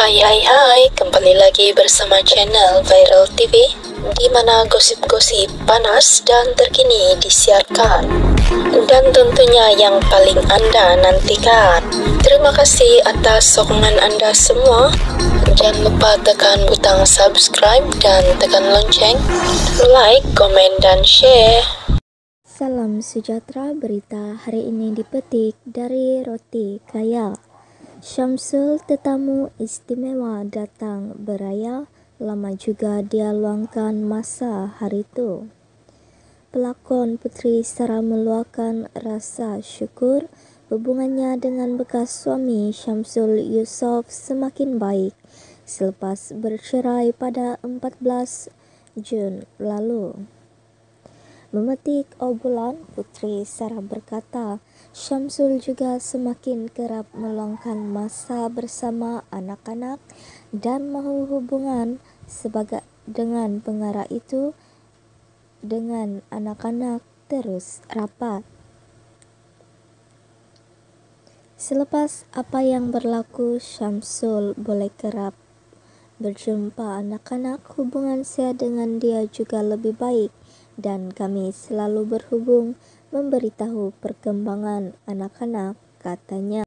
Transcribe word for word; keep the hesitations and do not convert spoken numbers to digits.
Hai hai hai, kembali lagi bersama channel Viral T V, di mana gosip-gosip panas dan terkini disiarkan, dan tentunya yang paling Anda nantikan. Terima kasih atas sokongan Anda semua. Jangan lupa tekan butang subscribe dan tekan lonceng, like, komen, dan share. Salam sejahtera, berita hari ini dipetik dari Roti Kaya. Syamsul tetamu istimewa datang beraya, lama juga dia luangkan masa hari itu. Pelakon Putri Sarah meluahkan rasa syukur hubungannya dengan bekas suami Syamsul Yusof semakin baik selepas bercerai pada empat belas Jun lalu. Memetik obrolan, Putri Sarah berkata, Syamsul juga semakin kerap meluangkan masa bersama anak-anak dan mahu hubungan sebagai dengan pengarah itu dengan anak-anak terus rapat. Selepas apa yang berlaku, Syamsul boleh kerap berjumpa anak-anak, hubungan saya dengan dia juga lebih baik. Dan kami selalu berhubung memberitahu perkembangan anak-anak, katanya.